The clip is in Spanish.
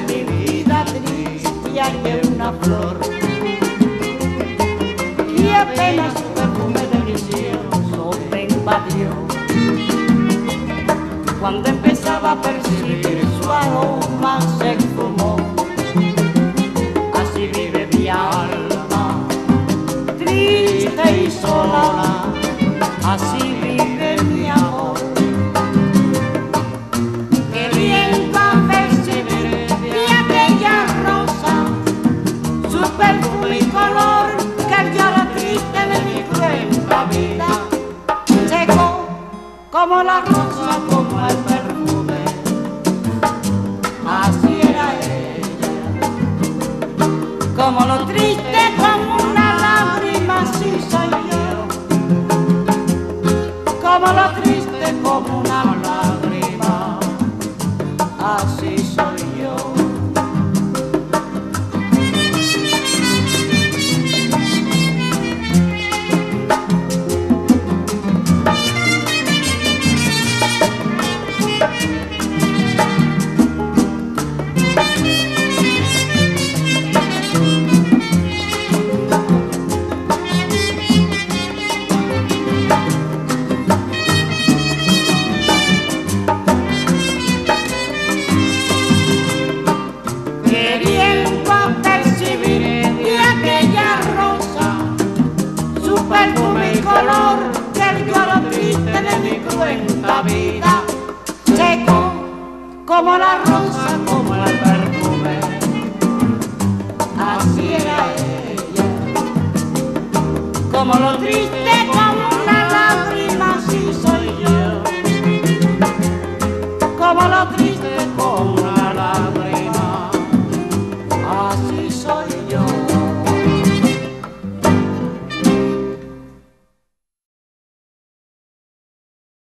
mi vida triste hallé una flor y apenas su perfume delicioso me invadió. Cuando empezaba a percibir su aroma se esfumó. Así vive mi alma, triste y sola, así vive mi amor. Queriendo percibir de aquella rosa su perfume y color, que yo lo triste de mi cruenta vida secó como la rosa, como el perfume, así era ella. Como lo triste, como una lágrima, así soy yo. Como lo triste, como una lágrima, así soy yo. Perfume y color, que yo lo triste de mi cruenta vida seco como la rosa, como el perfume, así era ella. Como lo triste